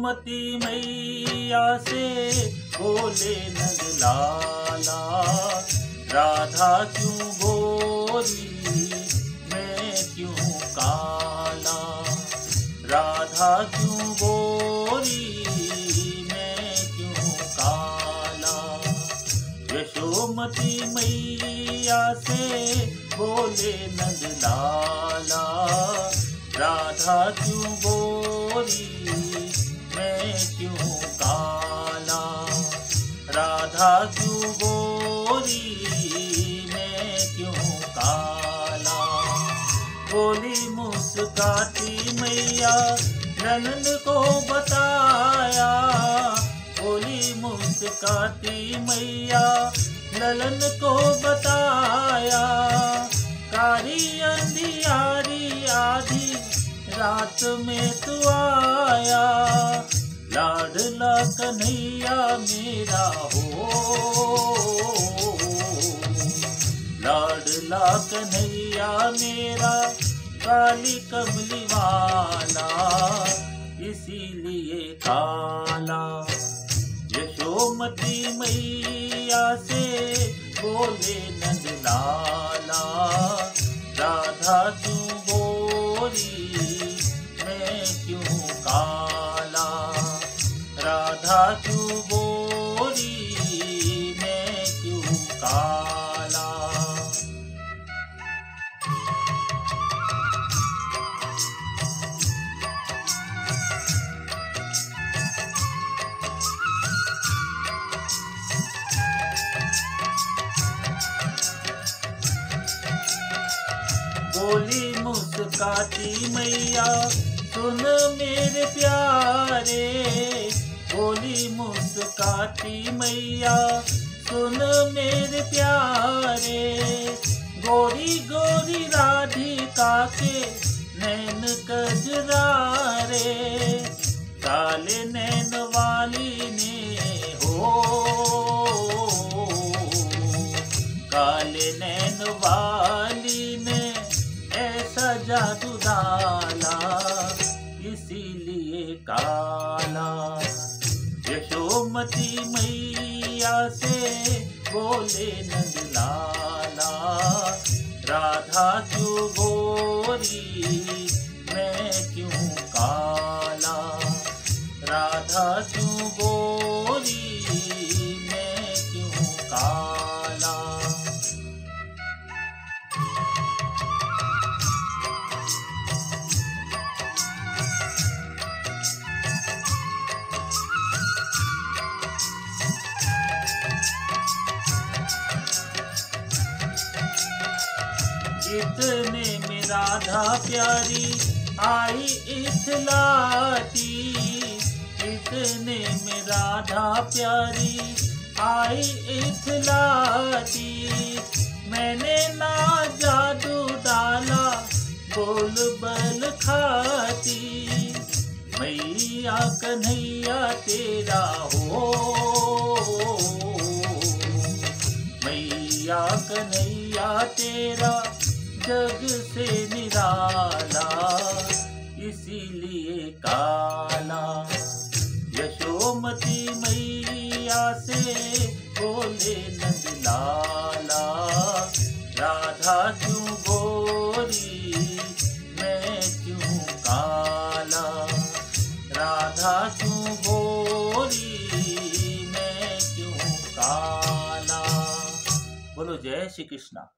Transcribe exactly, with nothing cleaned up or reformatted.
यशोमती मैया से बोले नंद लाला, राधा क्यों गोरी मैं क्यों काला, राधा क्यों गोरी मैं क्यों काला। यशोमती मैया से बोले नंद लाला, राधा क्यों गोरी मैं क्यों काला, राधा क्यों गोरी मैं क्यों काला। बोली मुस्काती मैया नंद को बताया, बोली मुस्काती मैया ललन को बताया। कारी अंधियारी आधी रात में तू आया, लाडला कन्हैया मेरा हो, लाडला कन्हैया मेरा काली कमली वाला इसीलिए काला। यशोमती मैया से बोले नंद लाला, राधा क्यों गोरी मैं क्यों काला, राधा क्यों गोरी मैं क्यों काला। बोली मुस्काती मैया सुन मेरे प्यारे, बोली मुस्काती मैया सुन मेरे प्यारे। गोरी गोरी राधिका के नैन कजरारे, काले नैन वाली ने हो, काले नैन वाली ने ऐसा जादू डाला इसीलिए काला। यशोमती मैया से बोले नंद लाला, राधा क्यों गोरी मैं क्यों काला, राधा क्यों गोरी मैं क्यों काला। इतने में राधा प्यारी आई इथलाती, इतने में राधा प्यारी आई इथलाती। मैंने ना जादू डाला बोल बल खाती, मैया कन्हैया तेरा हो, मैया कन्हैया तेरा जग से निराला इसीलिए काला। यशोमती मैया से बोले नंद लाला, राधा क्यों गोरी मैं क्यों काला, राधा क्यों गोरी मैं क्यों काला। बोलो जय श्री कृष्णा।